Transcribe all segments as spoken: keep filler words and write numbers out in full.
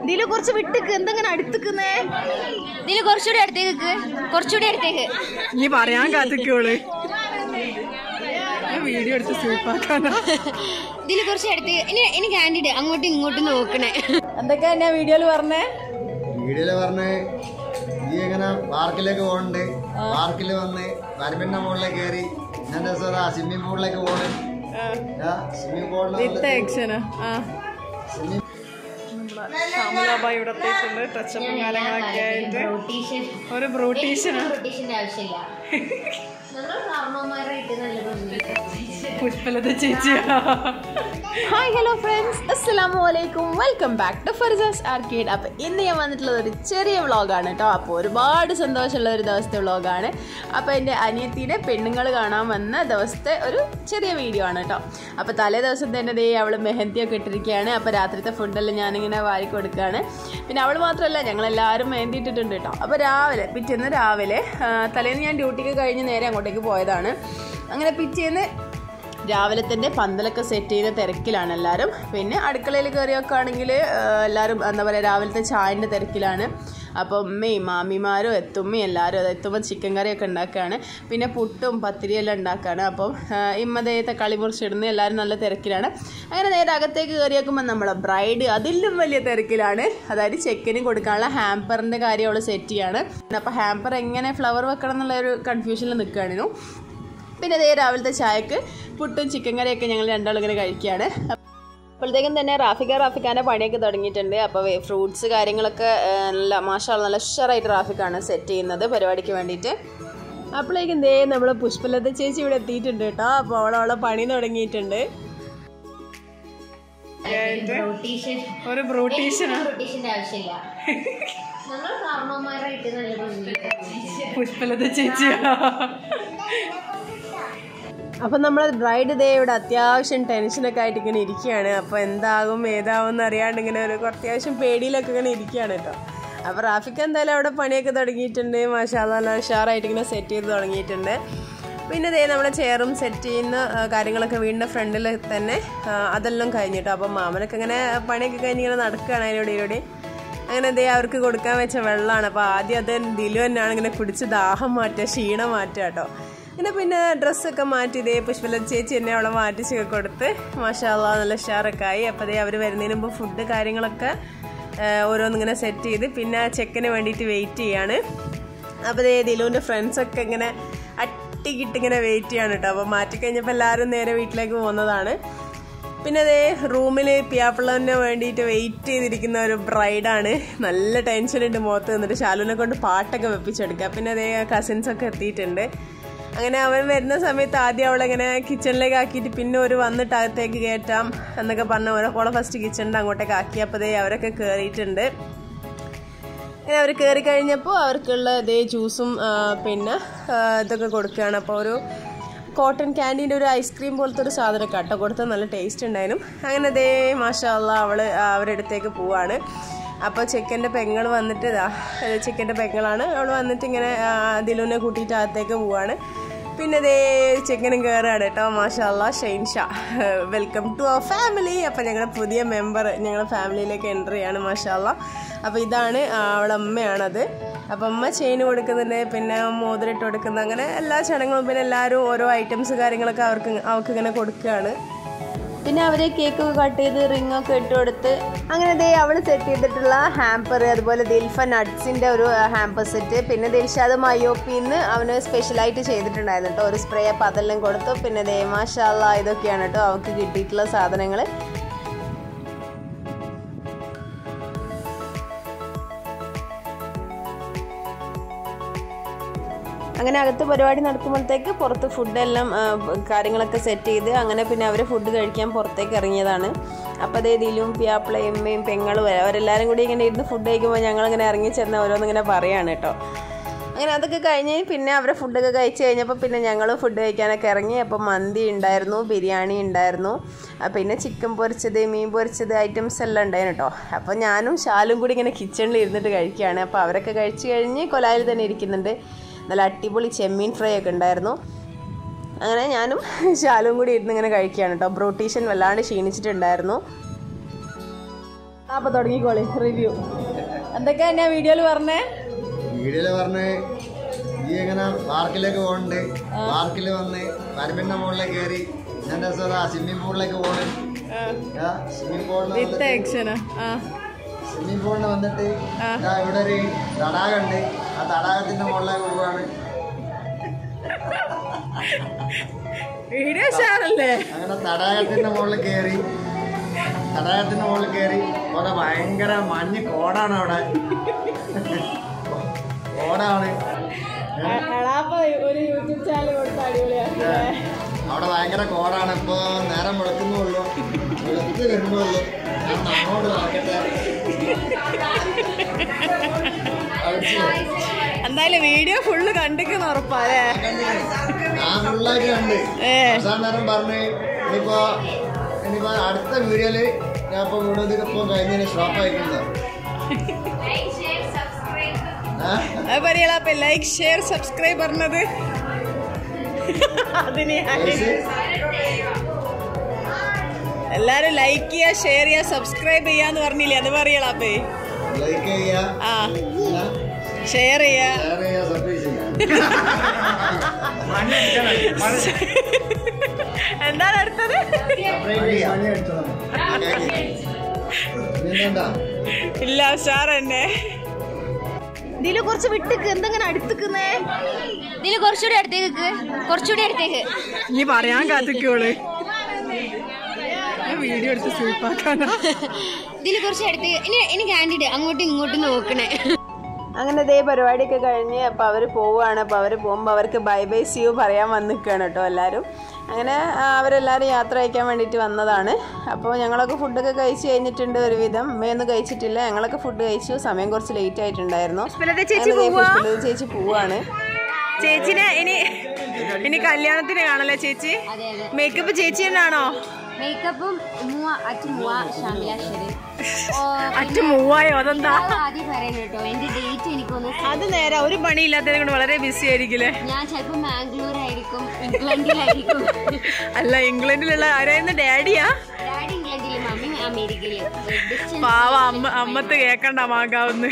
ദിലു കുറച്ച് വിട്ടേക്ക് എന്തെങ്ങനെ അടുത്തേക്കുന്നേ ദിലു കുറച്ചുകൂടി അടുത്തേക്ക് കുറച്ചുകൂടി അടുത്തേക്ക് നീ പറയാൻ കാത്തിക്കോള് വീഡിയോ എടുത്ത് സൂപ്പാക്കാനാ ദിലു കുറച്ച് അടുത്തേക്ക് ഇനി ഇനി കാൻഡിഡ് അങ്ങോട്ടും ഇങ്ങോട്ടും നോക്കണേ എന്തൊക്കെയാ ഞാൻ വീഡിയോയില് പറഞ്ഞേ വീഡിയോയില് പറഞ്ഞേ നീ എങ്ങനെ പാർക്കിലേക്ക് പോകണ്ട് പാർക്കില് വന്ന് വരമ്പിന്റെ മുകളിലേക്ക് കയറി ഞാൻ സ്വിമ്മിംഗ് പൂളിലേക്ക് പോകണേ സ്വിമ്മിംഗ് പൂളിൽ ശ്യാമലാബായി ഇവിടെ എത്തിയിട്ടുണ്ട് ടച്ചപ്പും കാര്യങ്ങളൊക്കെ ആയിട്ട് ഒരു ബ്രൂട്ടീഷനാണ് പുഷ്പലത ചേച്ചി. ഹായ് ഹലോ ഫ്രണ്ട്സ്, അസ്സലാമു അലൈക്കും, welcome back to Farsas Arcade. അപ്പോൾ ഇന്ന് ഞാൻ വന്നിട്ടുള്ളത് ഒരു ചെറിയ വ്ളോഗാണ് കേട്ടോ. അപ്പോൾ ഒരുപാട് സന്തോഷമുള്ള ഒരു ദിവസത്തെ വ്ളോഗാണ്. അപ്പോൾ എൻ്റെ അനിയത്തിയുടെ പെണ്ണുങ്ങൾ കാണാൻ വന്ന ദിവസത്തെ ഒരു ചെറിയ വീഡിയോ ആണ് കേട്ടോ. അപ്പോൾ തലേ ദിവസം തന്നെ ദേ അവൾ മെഹന്തിയൊക്കെ ഇട്ടിരിക്കുകയാണ്. അപ്പോൾ രാത്രിത്തെ ഫുഡെല്ലാം ഞാനിങ്ങനെ വാരി കൊടുക്കുകയാണ്. പിന്നെ അവൾ മാത്രമല്ല, ഞങ്ങളെല്ലാവരും മെഹന്തി ഇട്ടിട്ടുണ്ട് കേട്ടോ. അപ്പോൾ രാവിലെ പിറ്റേന്ന് രാവിലെ തലേന്ന് ഞാൻ ഡ്യൂട്ടിക്ക് കഴിഞ്ഞ് നേരെ അങ്ങോട്ടേക്ക് പോയതാണ്. അങ്ങനെ പിറ്റേന്ന് രാവിലെ തന്നെ പന്തലൊക്കെ സെറ്റ് ചെയ്ത തിരക്കിലാണ് എല്ലാവരും. പിന്നെ അടുക്കളയിൽ കയറിയൊക്കെ ആണെങ്കിൽ എല്ലാവരും എന്താ പറയുക രാവിലത്തെ ചായൻ്റെ തിരക്കിലാണ്. അപ്പോൾ ഉമ്മയും മാമിമാരും എത്തുമ്മയും എല്ലാവരും അത് എത്തുമ്പോൾ ചിക്കൻ കറിയൊക്കെ ഉണ്ടാക്കുകയാണ്. പിന്നെ പുട്ടും പത്തിരിയെല്ലാം ഉണ്ടാക്കുകയാണ്. അപ്പം ഇമ്മതേത്തെ കളി മുറിച്ചിടുന്ന എല്ലാവരും നല്ല തിരക്കിലാണ്. അങ്ങനെ നേരെ അകത്തേക്ക് കയറിയേക്കുമ്പോൾ നമ്മളെ ബ്രൈഡ് അതിലും വലിയ തിരക്കിലാണ്. അതായത് ചെക്കന് കൊടുക്കാനുള്ള ഹാമ്പറിൻ്റെ കാര്യം അവൾ സെറ്റ് ചെയ്യാണ്. അപ്പോൾ ഹാമ്പർ എങ്ങനെ ഫ്ലവർ വെക്കണം എന്നുള്ള ഒരു കൺഫ്യൂഷനിൽ നിൽക്കുകയായിരുന്നു. പിന്നെ അതേ രാവിലത്തെ ചായക്ക് പുട്ടും ചിക്കൻ കറിയൊക്കെ ഞങ്ങൾ രണ്ടാളും ഇങ്ങനെ കഴിക്കുകയാണ്. അപ്പോഴത്തേക്കും തന്നെ റാഫിക്ക റാഫിക്കാൻ്റെ പണിയൊക്കെ തുടങ്ങിയിട്ടുണ്ട്. അപ്പോൾ ഫ്രൂട്ട്സ് കാര്യങ്ങളൊക്കെ നല്ല മാഷാഅല്ലാഹ് നല്ല ഉഷാറായിട്ട് റാഫിക്കാണ് സെറ്റ് ചെയ്യുന്നത് പരിപാടിക്ക് വേണ്ടിയിട്ട്. അപ്പോഴേക്കും ദേ നമ്മൾ പുഷ്പലത ചേച്ചി ഇവിടെ എത്തിയിട്ടുണ്ട് കേട്ടോ. അപ്പോൾ അവളവളെ പണി തുടങ്ങിയിട്ടുണ്ട്. ഒരു ബ്രൂട്ടീഷനാണ് പുഷ്പലത ചേച്ചി. അപ്പം നമ്മൾ ബ്രൈഡ് ഡേ ഇവിടെ അത്യാവശ്യം ടെൻഷനൊക്കെ ആയിട്ട് ഇങ്ങനെ ഇരിക്കുകയാണ്. അപ്പോൾ എന്താകും ഏതാവും എന്ന് അറിയാണ്ട് ഇങ്ങനെ ഒരു അത്യാവശ്യം പേടിയിലൊക്കെ ഇങ്ങനെ ഇരിക്കുകയാണ് കേട്ടോ. അപ്പോൾ റാഫിക്ക് എന്തായാലും അവിടെ പണിയൊക്കെ തുടങ്ങിയിട്ടുണ്ട്. മാഷാഅല്ലാഹ് നല്ല ഉഷാറായിട്ട് ഇങ്ങനെ സെറ്റ് ചെയ്ത് തുടങ്ങിയിട്ടുണ്ട്. പിന്നെ ദേ നമ്മുടെ ചെയറും സെറ്റ് ചെയ്യുന്ന കാര്യങ്ങളൊക്കെ വീടിൻ്റെ ഫ്രണ്ടിൽ തന്നെ അതെല്ലാം കഴിഞ്ഞിട്ടോ. അപ്പം മാമനൊക്കെ ഇങ്ങനെ പണിയൊക്കെ കഴിഞ്ഞ് ഇങ്ങനെ നടക്കുകയാണ് അതിലൂടെ ഇതിലൂടെ. അങ്ങനെ ദേ അവർക്ക് കൊടുക്കാൻ വെച്ച വെള്ളമാണ്. അപ്പോൾ ആദ്യം അത് ദിലു തന്നെയാണ് ഇങ്ങനെ കുടിച്ച് ദാഹം മാറ്റുക, ക്ഷീണം മാറ്റുക കേട്ടോ. അങ്ങനെ പിന്നെ ഡ്രസ്സൊക്കെ മാറ്റി ഇതേ പുഷ്പലത ചേച്ചി എന്നെ അവളെ മാറ്റിച്ചൊക്കെ കൊടുത്ത് മാഷാഅല്ലാഹ് നല്ല ഉഷാറൊക്കെ ആയി. അപ്പോൾ അതേ അവർ വരുന്നതിന് മുമ്പ് ഫുഡ് കാര്യങ്ങളൊക്കെ ഓരോന്നിങ്ങനെ സെറ്റ് ചെയ്ത് പിന്നെ ചെക്കന് വേണ്ടിയിട്ട് വെയിറ്റ് ചെയ്യാണ്. അപ്പോൾ അതേ ദിലുവിൻ്റെ ഫ്രണ്ട്സൊക്കെ ഇങ്ങനെ അട്ടിക്കിട്ടിങ്ങനെ വെയിറ്റ് ചെയ്യാണ് കേട്ടോ. അപ്പോൾ മാറ്റിക്കഴിഞ്ഞപ്പോൾ എല്ലാവരും നേരെ വീട്ടിലേക്ക് പോകുന്നതാണ്. പിന്നെ അതേ റൂമിൽ പിയാപ്പിള്ളനെ വേണ്ടിയിട്ട് വെയിറ്റ് ചെയ്തിരിക്കുന്ന ഒരു ബ്രൈഡാണ്. നല്ല ടെൻഷനുണ്ട് മുഖത്ത് നിന്നിട്ട്. ശാലുവിനെ കൊണ്ട് പാട്ടൊക്കെ വെപ്പിച്ചെടുക്കുക. പിന്നെ അതേ കസിൻസൊക്കെ എത്തിയിട്ടുണ്ട്. അങ്ങനെ അവൻ വരുന്ന സമയത്ത് ആദ്യം അവളെങ്ങനെ കിച്ചണിലേക്ക് ആക്കിയിട്ട് പിന്നെ ഒരു വന്നിട്ട് അകത്തേക്ക് കയറ്റാം എന്നൊക്കെ പറഞ്ഞ് ഓരോ ഫസ്റ്റ് കിച്ചണിൻ്റെ അങ്ങോട്ടേക്ക് ആക്കി. അപ്പോൾ ദേ അവരൊക്കെ കയറിയിട്ടുണ്ട്. അങ്ങനെ അവർ കയറി കഴിഞ്ഞപ്പോൾ അവർക്കുള്ള ഇതേ ജ്യൂസും പിന്നെ ഇതൊക്കെ കൊടുക്കുകയാണ്. അപ്പോൾ ഒരു കോട്ടൺ ക്യാൻഡീൻ്റെ ഒരു ഐസ്ക്രീം പോലത്തെ ഒരു സാധനം കേട്ടോ കൊടുത്താൽ നല്ല ടേസ്റ്റ് ഉണ്ടായിരുന്നു. അങ്ങനെ ദേ മാഷാഅല്ലാഹ് അവൾ അവരുടെ അടുത്തേക്ക് പോവാണ്. അപ്പോൾ ചിക്കൻ്റെ പെങ്ങൾ വന്നിട്ട് ഇതാ ചിക്കൻ്റെ പെങ്ങളാണ് അവൾ വന്നിട്ട് ഇങ്ങനെ ദിലുവിനെ കൂട്ടിയിട്ട് അകത്തേക്ക് പോവാണ്. പിന്നെ ദേ ചിക്കനും കയറുകയാണ് കേട്ടോ. മാഷാഅല്ലാഹ് Shainsha welcome to our family. അപ്പോൾ ഞങ്ങളുടെ പുതിയ മെമ്പർ ഞങ്ങളുടെ ഫാമിലിയിലേക്ക് എൻ്റർ ചെയ്യാണ് മാഷാഅല്ലാഹ്. അപ്പോൾ ഇതാണ് അവളുടെ അമ്മയാണത്. അപ്പം അമ്മ ചെയിൻ കൊടുക്കുന്നുണ്ട്, പിന്നെ മോതിരിട്ട് കൊടുക്കുന്നത്, അങ്ങനെ എല്ലാ ചടങ്ങും പിന്നെ എല്ലാവരും ഓരോ ഐറ്റംസ് കാര്യങ്ങളൊക്കെ അവർക്ക് അവർക്ക് ഇങ്ങനെ കൊടുക്കുകയാണ്. പിന്നെ അവർ കേക്കൊക്കെ കട്ട് ചെയ്ത് റിങ്ങൊക്കെ ഇട്ട് കൊടുത്ത് അങ്ങനെ ദേ അവൾ സെറ്റ് ചെയ്തിട്ടുള്ള ഹാമ്പർ, അതുപോലെ ദിൽഫ നട്ട്സിൻ്റെ ഒരു ഹാമ്പർ സെറ്റ്, പിന്നെ ദിൽഷാദ് മയോപ്പിന്ന് അവന് സ്പെഷ്യലായിട്ട് ചെയ്തിട്ടുണ്ടായിരുന്നു കേട്ടോ ഒരു സ്പ്രേ. അപ്പോൾ അതെല്ലാം കൊടുത്തു. പിന്നെ ദേ മാഷാഅല്ലാഹ് ഇതൊക്കെയാണ് കേട്ടോ അവൾക്ക് കിട്ടിയിട്ടുള്ള സാധനങ്ങൾ. അങ്ങനെ അകത്ത് പരിപാടി നടക്കുമ്പോഴത്തേക്ക് പുറത്ത് ഫുഡെല്ലാം കാര്യങ്ങളൊക്കെ സെറ്റ് ചെയ്ത് അങ്ങനെ പിന്നെ അവർ ഫുഡ് കഴിക്കാൻ പുറത്തേക്ക് ഇറങ്ങിയതാണ്. അപ്പോൾ അതേ ദിലും പിയാപ്പിളയും എമ്മയും പെങ്ങളും അവരെല്ലാവരും കൂടി ഇങ്ങനെ ഇരുന്ന് ഫുഡ് കഴിക്കുമ്പോൾ ഞങ്ങളിങ്ങനെ ഇറങ്ങി ചെന്ന് ഓരോന്നിങ്ങനെ പറയുകയാണ് കേട്ടോ. അങ്ങനെ അതൊക്കെ കഴിഞ്ഞ് പിന്നെ അവരെ ഫുഡൊക്കെ കഴിച്ച് കഴിഞ്ഞപ്പോൾ പിന്നെ ഞങ്ങൾ ഫുഡ് കഴിക്കാനൊക്കെ ഇറങ്ങി. അപ്പോൾ മന്തി ഉണ്ടായിരുന്നു, ബിരിയാണി ഉണ്ടായിരുന്നു, പിന്നെ ചിക്കൻ പൊരിച്ചത്, മീൻ പൊരിച്ചത് ഐറ്റംസ് എല്ലാം ഉണ്ടായിരുന്നു കേട്ടോ. അപ്പോൾ ഞാനും ശാലും കൂടി ഇങ്ങനെ കിച്ചണിൽ ഇരുന്നിട്ട് കഴിക്കുകയാണ്. അപ്പോൾ അവരൊക്കെ കഴിച്ച് കഴിഞ്ഞ് കൊലായിൽ തന്നെ ഇരിക്കുന്നുണ്ട്. നല്ല അടിപൊളി ചെമ്മീൻ ഫ്രൈ ഒക്കെ ഉണ്ടായിരുന്നു. അങ്ങനെ ഞാനും ശാലും കൂടി ഇരുന്ന് ഇങ്ങനെ കഴിക്കുകയാണ് കേട്ടോ. ബ്രൂട്ടീഷൻ വല്ലാണ്ട് ക്ഷീണിച്ചിട്ടുണ്ടായിരുന്നു. അപ്പൊ തുടങ്ങിക്കോളി റിവ്യൂ. എന്തൊക്കെയാ ഞാൻ വീഡിയോയിൽ പറഞ്ഞേ? വീഡിയോയില് പറഞ്ഞ് ഈ എങ്ങനെ പാർക്കിലേക്ക് പോകുന്നുണ്ട്, പാർക്കിൽ വന്ന് വരമ്പിന്റെ മുകളിലേക്ക് കയറി ഞാൻ സ്വിമ്മിംഗ് പൂളിലേക്ക് പോണ്. സ്വിമ്മിംഗ് പൂളിൽ സ്വിമ്മിംഗ് പൂളിൽ വന്നിട്ട് ഇവിടെ ഒരു തടാകം ഉണ്ട്, ആ തടാകത്തിന്റെ മുകളിലേക്ക് പോവാണ്. അങ്ങനെ തടാകത്തിന്റെ മുകളിൽ കയറി തടാകത്തിന്റെ മുകളിൽ കയറി അവിടെ ഭയങ്കര മഞ്ഞ് കോടാണ്. അവിടെ കോടാണ്. അവിടെ ഭയങ്കര കോടാണ്. ഇപ്പൊ നേരം വെളുക്കുന്നുള്ളൂ, വെളുത്ത് വരുന്നുള്ളൂ. ഞാൻ അങ്ങോട്ട് നോക്കട്ടെ. എന്തായാലും വീഡിയോ ഫുള്ള് കണ്ടിക്കുന്ന ഉറപ്പാല്ലേ? ഞാൻ ഫുള്ളായിട്ട് കണ്ട് അവസാന നേരം പറഞ്ഞ് ഇനിയിപ്പോ ഇനിയിപ്പോ അടുത്ത വീഡിയോയില് ഞാൻ ഇപ്പൊ വീഡിയോ ഇപ്പൊ കഴിഞ്ഞതിന് സ്റ്റോപ്പ് ആയിട്ടുണ്ട്. ലൈക്ക് ഷെയർ സബ്സ്ക്രൈബ് പറഞ്ഞത് അതിന് എല്ലാരും ലൈക്ക് ചെയ്യാ, ഷെയർ ചെയ്യാ, സബ്സ്ക്രൈബ് ചെയ്യാന്ന് പറഞ്ഞില്ലേ? അത് പറയലാപ്പേ. ലൈക്ക് ചെയ്യാ, ആ ഷെയർ ചെയ്യാ. എന്താണ് അടുത്തത്? ഇല്ല ഉഷാർ തന്നെ. ഇതില് കുറച്ച് വിട്ടിക്ക് എന്തെങ്കിലും അടുത്തേക്കുന്നേ. ഇതില് കുറച്ചുകൂടി അടുത്തേക്ക്, കുറച്ചുകൂടി അടുത്തേക്ക്. നീ പറയാൻ കാത്തിക്കോള്. വീഡിയോ എടുത്ത് സ്വീപ്പാക്കാനാ. ഇതില് കുറച്ച് അടുത്തേക്ക്. ഇനി ഇനി കാൻഡിഡ് അങ്ങോട്ടും ഇങ്ങോട്ടും നോക്കണേ. അങ്ങനെ ഇതേ പരിപാടിയൊക്കെ കഴിഞ്ഞ് അപ്പോൾ അവർ പോവുകയാണ്. അപ്പോൾ അവർ പോകുമ്പോൾ അവർക്ക് ബൈ ബൈ സി യു പറയാൻ വന്നിരിക്കുകയാണ് കേട്ടോ എല്ലാവരും. അങ്ങനെ അവരെല്ലാവരും യാത്ര അയക്കാൻ വേണ്ടിയിട്ട് വന്നതാണ്. അപ്പോൾ ഞങ്ങളൊക്കെ ഫുഡൊക്കെ കഴിച്ച് കഴിഞ്ഞിട്ടുണ്ട് ഒരുവിധം. അമ്മയൊന്നും കഴിച്ചിട്ടില്ല, ഞങ്ങളൊക്കെ ഫുഡ് കഴിച്ചു. സമയം കുറച്ച് ലേറ്റ് ആയിട്ടുണ്ടായിരുന്നു. ചേച്ചി പോവാണ്. ചേച്ചിനെ ഇനി ഇനി കല്യാണത്തിന് കാണല്ലേ ചേച്ചി? മേക്കപ്പ് ചേച്ചി തന്നെയാണോ? മേക്കപ്പും അറ്റുമൂവായോ? അതെന്താ? അത് നേരെ ഒരു പണിയില്ലാത്തതിനെ കൊണ്ട് വളരെ ബിസി ആയിരിക്കില്ലേ? ഞാൻ ചിലപ്പോ മാംഗ്ലൂർ ആയിരിക്കും, ഇംഗ്ലണ്ടിലായിരിക്കും. അല്ല, ഇംഗ്ലണ്ടിലുള്ള ആരായിരുന്നു? ഡാഡിയാ? ഡാഡി ഇംഗ്ലണ്ടില്, മമ്മി അമേരിക്കയില്. പാവ അമ്മ അമ്മത്ത് കേക്കണ്ട മാകാവുന്ന്.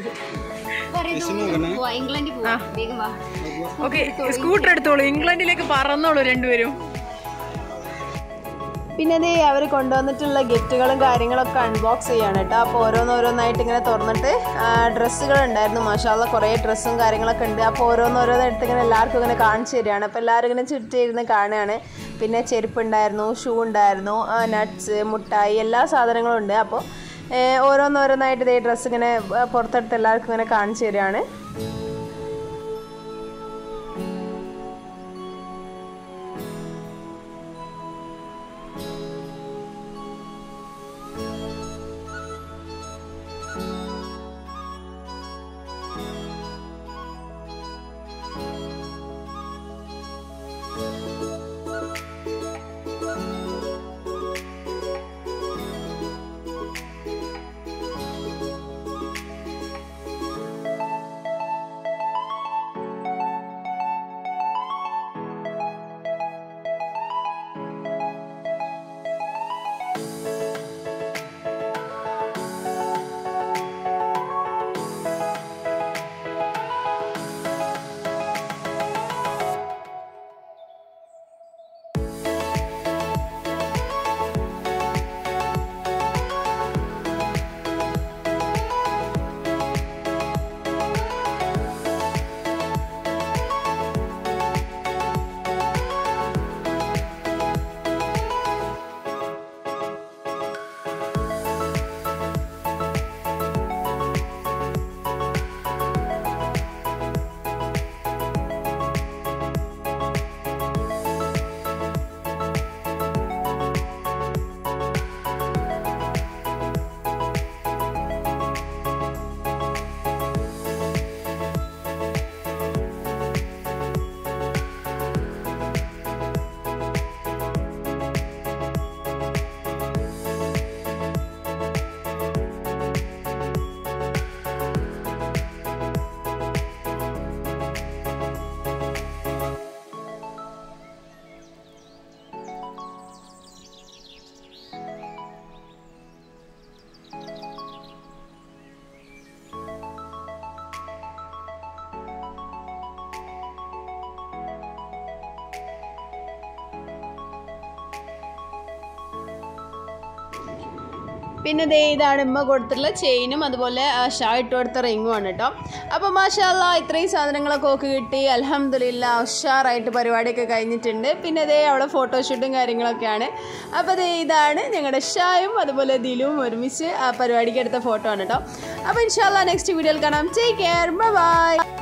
ഇംഗ്ലണ്ടിൽ പോവാ, വേഗം വാ. ഓക്കെ, സ്കൂട്ടർ എടുത്തോളൂ, ഇംഗ്ലണ്ടിലേക്ക് പറന്നോളൂ രണ്ടുപേരും. പിന്നെ അതേ അവർ കൊണ്ടുവന്നിട്ടുള്ള ഗിഫ്റ്റുകളും കാര്യങ്ങളൊക്കെ അൺബോക്സ് ചെയ്യാണ് കേട്ടോ. അപ്പോൾ ഓരോന്നോരോന്നായിട്ട് ഇങ്ങനെ തുറന്നിട്ട് ഡ്രസ്സുകളുണ്ടായിരുന്നു. മഷാല്ലഹ് കുറേ ഡ്രസ്സും കാര്യങ്ങളൊക്കെ ഉണ്ട്. അപ്പോൾ ഓരോന്നോരോന്നായിട്ട് ഇങ്ങനെ എല്ലാവർക്കും ഇങ്ങനെ കാണിച്ചു തരികയാണ്. അപ്പോൾ എല്ലാവരും ഇങ്ങനെ ചുറ്റിയിരുന്ന് കാണുകയാണ്. പിന്നെ ചെരുപ്പുണ്ടായിരുന്നു, ഷൂ ഉണ്ടായിരുന്നു, നട്ട്സ്, മുട്ടായി, എല്ലാ സാധനങ്ങളും ഉണ്ട്. അപ്പോൾ ഓരോന്നോരോന്നായിട്ട് ഇതേ ഡ്രസ്സ് ഇങ്ങനെ പുറത്തെടുത്ത് എല്ലാവർക്കും ഇങ്ങനെ കാണിച്ചു തരികയാണ്. പിന്നെ ദേ ഇതാണ് ഉമ്മ കൊടുത്തിട്ടുള്ള ചെയിനും അതുപോലെ ഷാ ഇട്ട് കൊടുത്ത റിങ്ങും ആണ് കേട്ടോ. അപ്പോൾ മാഷാല്ലാ ഇത്രയും സാധനങ്ങളൊക്കെ ഓക്ക് കിട്ടി. അൽഹംദുലില്ലാ ഉഷാറായിട്ട് പരിപാടിയൊക്കെ കഴിഞ്ഞിട്ടുണ്ട്. പിന്നെ ദേ അവിടെ ഫോട്ടോഷൂട്ടും കാര്യങ്ങളൊക്കെയാണ്. അപ്പോൾ ദേ ഇതാണ് ഞങ്ങളുടെ ഷായും അതുപോലെ ദിലും ഒരുമിച്ച് ആ പരിപാടിക്ക് എടുത്ത ഫോട്ടോ ആണ് കേട്ടോ. അപ്പോൾ ഇൻഷാല്ലാ നെക്സ്റ്റ് വീഡിയോയിൽ കാണാം. Take care, bye by.